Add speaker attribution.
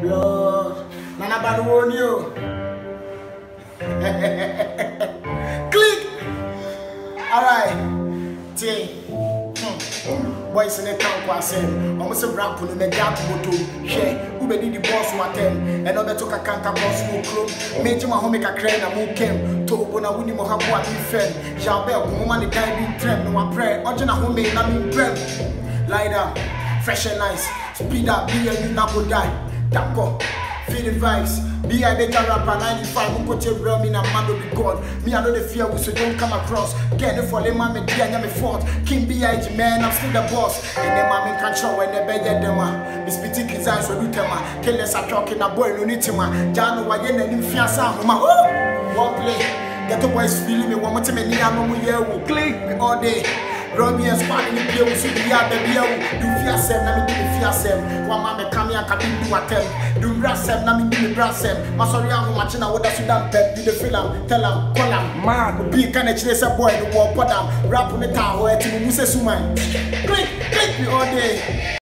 Speaker 1: Lord, Nana Badu you. Click. Alright. T. Boys in the camp was saying, almost a rap on the gap to share. Who be the boss who attend, and other took a canker boss who club. Made my home make a crane and who came to when I wouldn't have one friend. Shall bell, woman, the guy be trim, no one pray. Urgent a home made, I mean, bread. Lie down, fresh and nice. Speed up, be a new napo die. Tapo, feel the vibes. Be a better rapper, 95, who could take real me and man will be God. Me, I know the fear, so don't come across. Get it for the man, me, dear, me fought. King B.I.G. man, I'm still the boss. And then my man can't show when they beg them. Miss Petit his eyes for Lutema. Kill us a talking a boy, no need to man. Jano, I get an fiancé, one play. Get the boys feeling me, one more time, and I'm here, will click me all day. Robbie and Span in the beer, we see the other beer. Do fear sem, let me give me fear sem. One man come here, can do attempt. Do brass sem, let me give me brass sem. Masori, I'm watching out what I should have pep. Do the film, tell him, call him. Man, be kind of chase a boy, the war, put him. Rap on the tower, to Musa Suman. Click me all day.